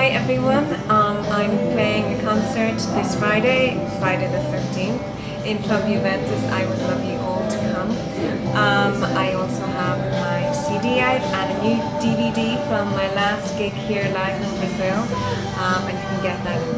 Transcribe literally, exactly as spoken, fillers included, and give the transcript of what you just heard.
Hi everyone, um, I'm playing a concert this Friday, Friday the thirteenth, in Club Juventus. I would love you all to come. Um, I also have my C D out and a new D V D from my last gig here live in Brazil, um, and you can get that